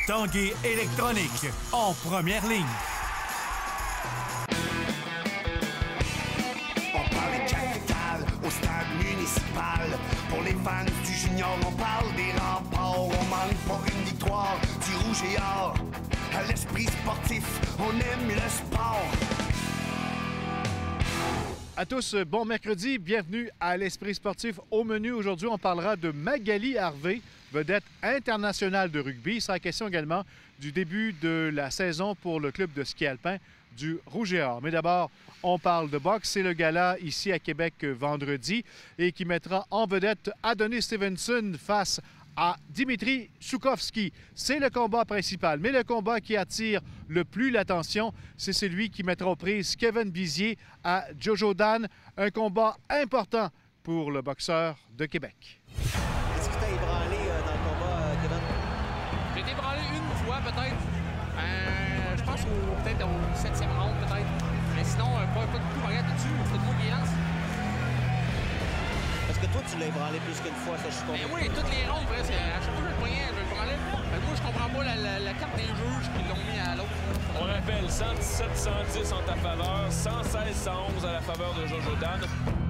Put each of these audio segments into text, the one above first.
Tanguay électronique, en première ligne. On parle de capitale au stade municipal. Pour les fans du junior, on parle des remparts. On manque pas une victoire du rouge et or. À l'esprit sportif, on aime le sport. À tous, bon mercredi, bienvenue à l'Esprit sportif. Au menu aujourd'hui, on parlera de Magali Harvey, vedette internationale de rugby. Il sera question également du début de la saison pour le club de ski alpin du Rouge et Or. Mais d'abord, on parle de boxe. C'est le gala ici à Québec vendredi et qui mettra en vedette Adonis Stevenson face à Dimitri Choukovski. C'est le combat principal, mais le combat qui attire le plus l'attention, c'est celui qui mettra aux prises Kevin Bizier à Jojo Dan. Un combat important pour le boxeur de Québec. Est-ce que tu as ébranlé dans le combat, Kevin? J'ai été ébranlé une fois, peut-être. Je pense peut-être au 7e round, peut-être. Mais sinon, pas de coup, regarde dessus, c'est moi qui lance. Parce que toi, tu l'as ébranlé plus qu'une fois, ça, je suis content. Mais oui, toutes les rondes, presque. À chaque fois que je le poignais, je le branlais. Moi, je comprends pas la carte des juges qui l'ont mis à l'autre. On rappelle 117-110 en ta faveur, 116-111 à la faveur de Jojo Dan.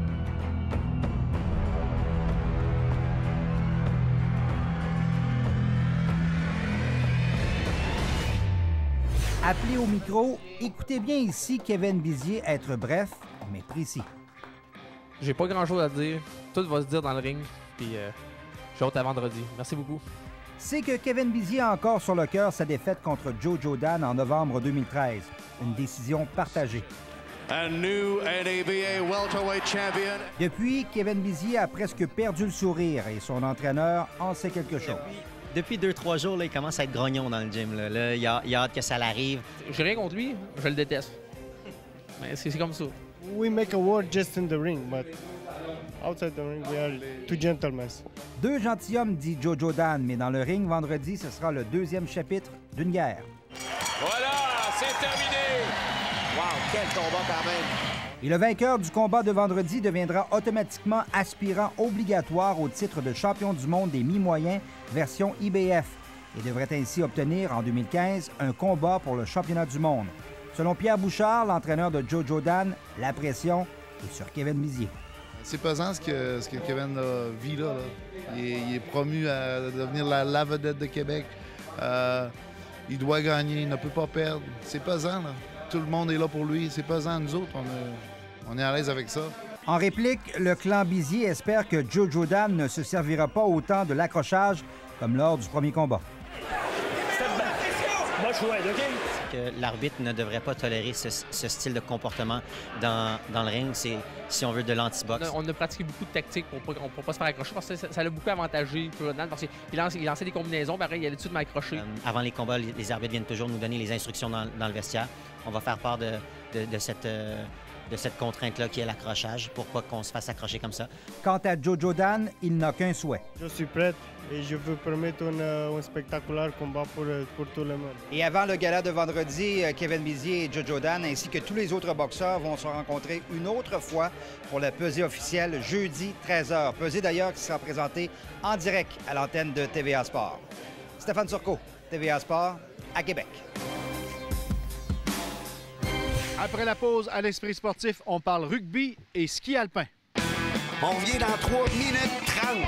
Appelé au micro, écoutez bien ici Kevin Bizier être bref, mais précis. J'ai pas grand-chose à dire. Tout va se dire dans le ring. Puis, j'ai hâte à vendredi. Merci beaucoup. C'est que Kevin Bizier a encore sur le cœur sa défaite contre Jojo Dan en novembre 2013. Une décision partagée. A new NABA welterweight champion. Depuis, Kevin Bizier a presque perdu le sourire et son entraîneur en sait quelque chose. Depuis 2-3 jours, là, il commence à être grognon dans le gym. Là, il a hâte que ça l'arrive. J'ai rien contre lui. Je le déteste. Mais c'est comme ça. We make a war just in the ring, but outside the ring, we are two gentlemen. Deux gentilshommes, dit Jojo Dan, mais dans le ring vendredi, ce sera le deuxième chapitre d'une guerre. Voilà, c'est terminé! Wow, quel combat quand même! Et le vainqueur du combat de vendredi deviendra automatiquement aspirant obligatoire au titre de champion du monde des mi-moyens version IBF et devrait ainsi obtenir en 2015 un combat pour le championnat du monde. Selon Pierre Bouchard, l'entraîneur de Jojo Dan, la pression est sur Kevin Bizier. C'est pesant ce que Kevin vit là. Il est promu à devenir la vedette de Québec. Il doit gagner, il ne peut pas perdre. C'est pesant, là. Tout le monde est là pour lui. C'est pesant. Nous autres, on est à l'aise avec ça. En réplique, le clan Bizier espère que Jojo Dan ne se servira pas autant de l'accrochage comme lors du premier combat. Que l'arbitre ne devrait pas tolérer ce style de comportement dans le ring. C'est, si on veut, de l'anti-box. On a pratiqué beaucoup de tactiques pour pas se faire accrocher parce que ça l'a beaucoup avantagé pour Dan parce qu'il lançait des combinaisons, pareil, il a l'habitude de m'accrocher. Avant les combats, les arbitres viennent toujours nous donner les instructions dans le vestiaire. On va faire part de cette contrainte-là qui est l'accrochage, pour pas qu'on se fasse accrocher comme ça. Quant à Jojo Dan, il n'a qu'un souhait. Je suis prêt et je veux permettre un spectaculaire combat pour tout le monde. Et avant le gala de vendredi, Kevin Bizier et Jojo Dan, ainsi que tous les autres boxeurs, vont se rencontrer une autre fois pour la pesée officielle jeudi 13h. Pesée d'ailleurs qui sera présentée en direct à l'antenne de TVA Sport. Stéphane Turcot, TVA Sport, à Québec. Après la pause à l'Esprit sportif, on parle rugby et ski alpin. On revient dans 3 minutes 30.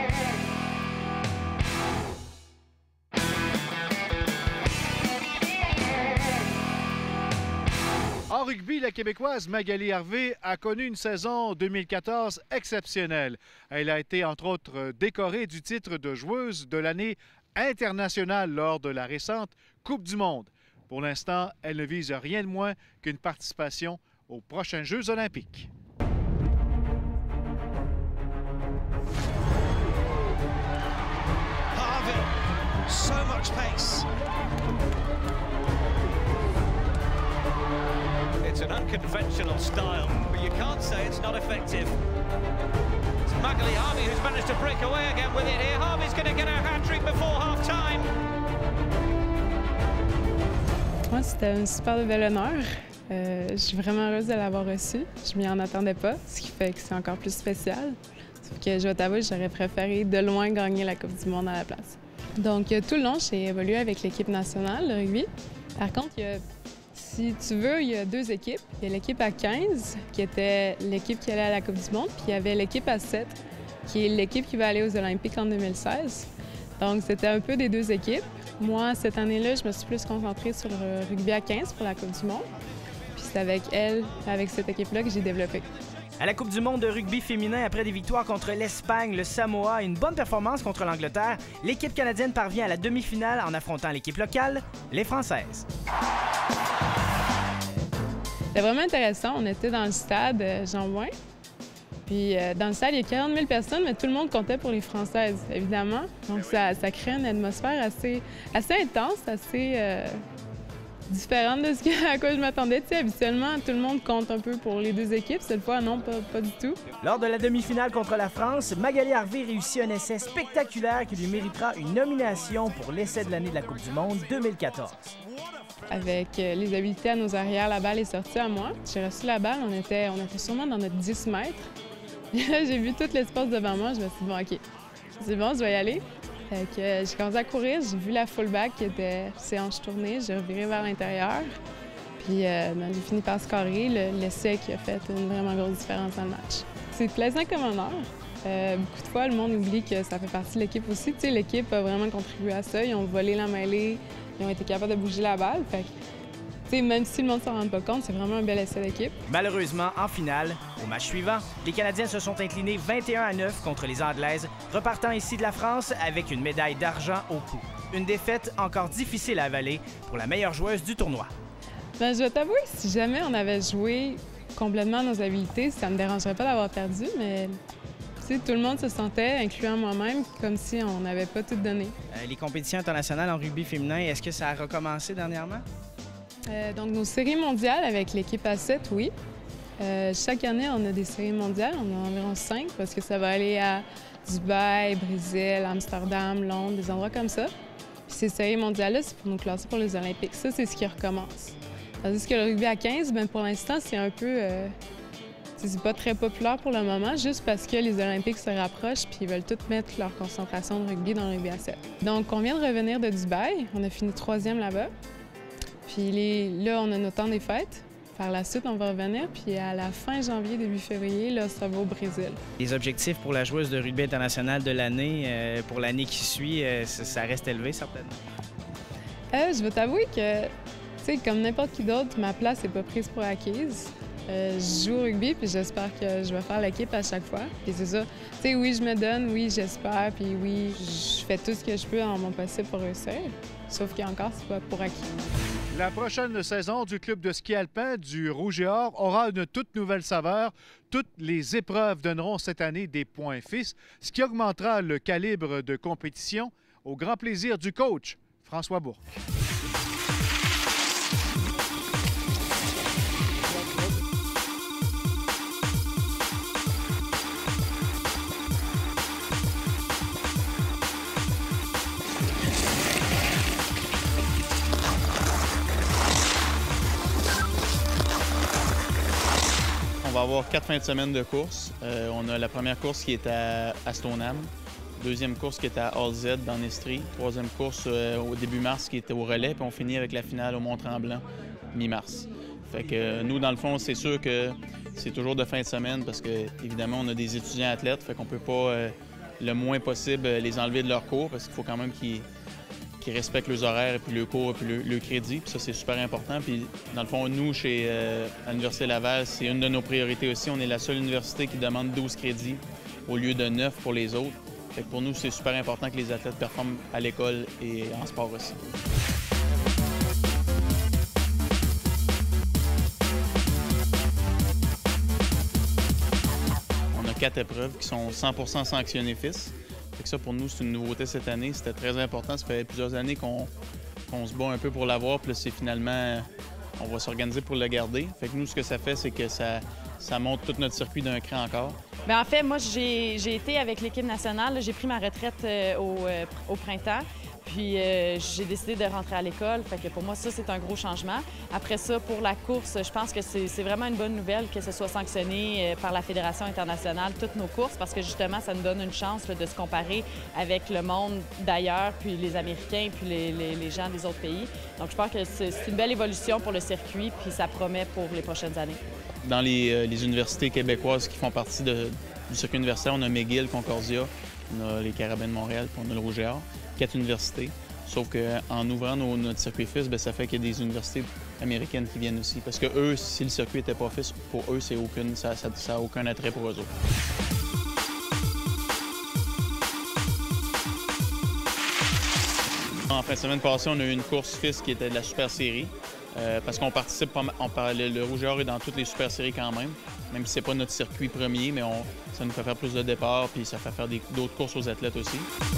En rugby, la Québécoise Magali Harvey a connu une saison 2014 exceptionnelle. Elle a été, entre autres, décorée du titre de joueuse de l'année internationale lors de la récente Coupe du monde. Pour l'instant, elle ne vise rien de moins qu'une participation aux prochains Jeux olympiques. Harvey, so much pace. It's an unconventional style, but you can't say it's not effective. It's Magali Harvey who's managed to break away again with it here. Harvey's going to get her hat-trick before half-time. Moi, c'était un super bel honneur. Je suis vraiment heureuse de l'avoir reçu. Je m'y en attendais pas, ce qui fait que c'est encore plus spécial. Sauf que je vais t'avouer, j'aurais préféré de loin gagner la Coupe du monde à la place. Donc, tout le long, j'ai évolué avec l'équipe nationale de rugby. Par contre, si tu veux, il y a 2 équipes. Il y a l'équipe à 15, qui était l'équipe qui allait à la Coupe du monde, puis il y avait l'équipe à 7, qui est l'équipe qui va aller aux Olympiques en 2016. Donc, c'était un peu des 2 équipes. Moi, cette année-là, je me suis plus concentrée sur le rugby à 15 pour la Coupe du monde. Puis c'est avec cette équipe-là que j'ai développé. À la Coupe du monde de rugby féminin, après des victoires contre l'Espagne, le Samoa et une bonne performance contre l'Angleterre, l'équipe canadienne parvient à la demi-finale en affrontant l'équipe locale, les Françaises. C'était vraiment intéressant. On était dans le stade Jean-Bouin. Puis dans le stade, il y a 40 000 personnes, mais tout le monde comptait pour les Françaises, évidemment. Donc ça crée une atmosphère assez intense, assez différente de à quoi je m'attendais. Tu sais, habituellement, tout le monde compte un peu pour les 2 équipes. Cette fois, non, pas du tout. Lors de la demi-finale contre la France, Magali Harvey réussit un essai spectaculaire qui lui méritera une nomination pour l'essai de l'année de la Coupe du monde 2014. Avec les habiletés à nos arrières, la balle est sortie à moi. J'ai reçu la balle, on était sûrement dans notre 10 mètres. Et là, j'ai vu tout l'espace devant moi, je me suis dit, bon, OK, c'est bon, je vais y aller. Fait que j'ai commencé à courir, j'ai vu la fullback qui était ses hanches tournées, j'ai reviré vers l'intérieur. Puis j'ai fini par scorer l'essai qui a fait une vraiment grosse différence dans le match. C'est plaisant comme honneur. Beaucoup de fois, le monde oublie que ça fait partie de l'équipe aussi. Tu sais, l'équipe a vraiment contribué à ça. Ils ont volé la mêlée, ils ont été capables de bouger la balle. Fait que, tu sais, même si le monde ne s'en rend pas compte, c'est vraiment un bel essai d'équipe. Malheureusement, en finale, au match suivant, les Canadiens se sont inclinés 21-9 contre les Anglaises, repartant ici de la France avec une médaille d'argent au cou. Une défaite encore difficile à avaler pour la meilleure joueuse du tournoi. Bien, je vais t'avouer, si jamais on avait joué complètement nos habiletés, ça ne me dérangerait pas d'avoir perdu, mais tout le monde se sentait, incluant moi-même, comme si on n'avait pas tout donné. Les compétitions internationales en rugby féminin, est-ce que ça a recommencé dernièrement? Donc, nos séries mondiales avec l'équipe A7, oui. Chaque année, on a des séries mondiales. On a environ 5 parce que ça va aller à Dubaï, Brésil, Amsterdam, Londres, des endroits comme ça. Puis ces séries mondiales-là, c'est pour nous classer pour les Olympiques. Ça, c'est ce qui recommence. Tandis que le rugby à 15, bien, pour l'instant, c'est un peu... c'est pas très populaire pour le moment, juste parce que les Olympiques se rapprochent puis ils veulent toutes mettre leur concentration de rugby dans le rugby à 7. Donc, on vient de revenir de Dubaï. On a fini 3e là-bas. Puis là, on a notre temps des fêtes. Par la suite, on va revenir. Puis à la fin janvier, début février, là, ça va au Brésil. Les objectifs pour la joueuse de rugby international de l'année, pour l'année qui suit, ça reste élevé, certainement? Je vais t'avouer que, tu sais, comme n'importe qui d'autre, ma place n'est pas prise pour acquise. Je joue au rugby, puis j'espère que je vais faire l'équipe à chaque fois. Puis c'est ça. Tu sais, oui, je me donne, oui, j'espère, puis oui, je fais tout ce que je peux en mon possible pour réussir. Sauf qu'encore, c'est pas pour acquis. La prochaine saison du club de ski alpin du Rouge et Or aura une toute nouvelle saveur. Toutes les épreuves donneront cette année des points fixes, ce qui augmentera le calibre de compétition au grand plaisir du coach François Bourque. On va avoir 4 fins de semaine de course. On a la première course qui est à Stoneham, deuxième course qui est à All Z dans l'Estrie, troisième course au début mars qui était au relais, puis on finit avec la finale au Mont-Tremblant, mi-mars. Fait que nous, dans le fond, c'est sûr que c'est toujours de fin de semaine parce que, évidemment, on a des étudiants athlètes, fait qu'on peut pas le moins possible les enlever de leur cours parce qu'il faut quand même qu'ils respectent leurs horaires et puis le cours et puis le crédit. Puis ça, c'est super important. Puis dans le fond, nous, chez l'Université Laval, c'est une de nos priorités aussi. On est la seule université qui demande 12 crédits au lieu de 9 pour les autres. Fait que pour nous, c'est super important que les athlètes performent à l'école et en sport aussi. On a 4 épreuves qui sont 100% sanctionnées FIS. Fait que ça, pour nous, c'est une nouveauté cette année. C'était très important. Ça fait plusieurs années qu'on se bat un peu pour l'avoir. Puis là, c'est finalement, on va s'organiser pour le garder. Fait que nous, ce que ça fait, c'est que ça monte tout notre circuit d'un cran encore. Bien, en fait, moi, j'ai été avec l'équipe nationale. J'ai pris ma retraite au printemps. Puis j'ai décidé de rentrer à l'école. Fait que pour moi, ça, c'est un gros changement. Après ça, pour la course, je pense que c'est vraiment une bonne nouvelle que ce soit sanctionné par la Fédération internationale, toutes nos courses, parce que justement, ça nous donne une chance là, de se comparer avec le monde d'ailleurs, puis les Américains, puis les gens des autres pays. Donc je pense que c'est une belle évolution pour le circuit, puis ça promet pour les prochaines années. Dans les universités québécoises qui font partie du circuit universitaire, on a McGill, Concordia, on a les Carabins de Montréal, puis on a le Rouge et Or, 4 universités. Sauf qu'en ouvrant notre circuit FIS, ça fait qu'il y a des universités américaines qui viennent aussi. Parce que eux, si le circuit n'était pas FIS, pour eux, ça n'a aucun attrait pour eux autres. En fin de semaine passée, on a eu une course FIS qui était de la Super Série. Parce qu'on participe, le Rouge et Or est dans toutes les Super Séries quand même si ce n'est pas notre circuit premier, mais ça nous fait faire plus de départs, puis ça fait faire d'autres courses aux athlètes aussi.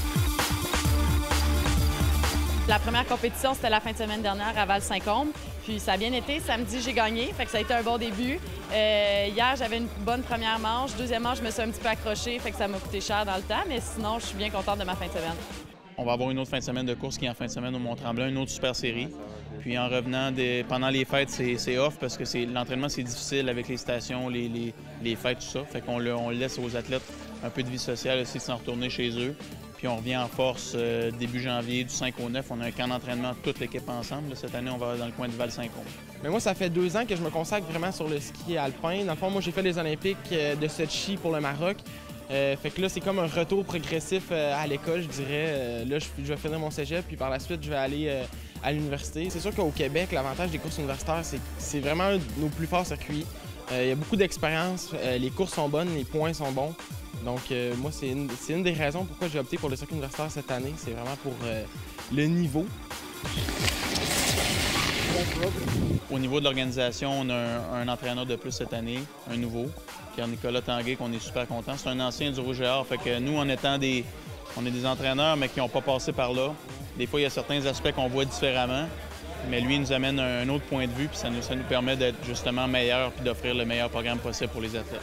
La première compétition, c'était la fin de semaine dernière à Val-Saint-Côme. Puis ça a bien été. Samedi, j'ai gagné, fait que ça a été un bon début. Hier, j'avais une bonne première manche. Deuxième manche, je me suis un petit peu accrochée, fait que ça m'a coûté cher dans le temps, mais sinon, je suis bien contente de ma fin de semaine. On va avoir une autre fin de semaine de course qui est en fin de semaine au Mont-Tremblant, une autre Super Série. Puis en revenant, pendant les fêtes, c'est off parce que l'entraînement, c'est difficile avec les stations, les fêtes, tout ça. Fait qu'on le laisse aux athlètes un peu de vie sociale aussi, de s'en retourner chez eux. Puis on revient en force début janvier, du 5 au 9. On a un camp d'entraînement, toute l'équipe ensemble. Là, cette année, on va dans le coin de Val-Saint-Côme. Mais moi, ça fait 2 ans que je me consacre vraiment sur le ski alpin. Dans le fond, moi, j'ai fait les Olympiques de Sochi pour le Maroc. Fait que là, c'est comme un retour progressif à l'école, je dirais. Là, je vais finir mon cégep, puis par la suite, je vais aller à l'université. C'est sûr qu'au Québec, l'avantage des courses universitaires, c'est vraiment un de nos plus forts circuits. Il y a beaucoup d'expérience, les courses sont bonnes, les points sont bons. Donc, moi, c'est une des raisons pourquoi j'ai opté pour le circuit universitaire cette année. C'est vraiment pour le niveau. Au niveau de l'organisation, on a un entraîneur de plus cette année, un nouveau, Pierre-Nicolas Tanguay, qu'on est super content. C'est un ancien du Rouge et Or, fait que nous, on est des entraîneurs, mais qui n'ont pas passé par là. Des fois, il y a certains aspects qu'on voit différemment, mais lui, il nous amène un autre point de vue, puis ça nous permet d'être justement meilleur puis d'offrir le meilleur programme possible pour les athlètes.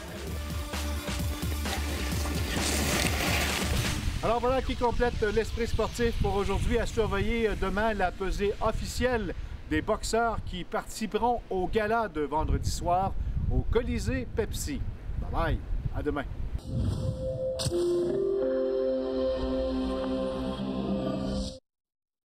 Alors voilà qui complète l'esprit sportif pour aujourd'hui. À surveiller demain la pesée officielle des boxeurs qui participeront au gala de vendredi soir au Colisée Pepsi. Bye bye, à demain.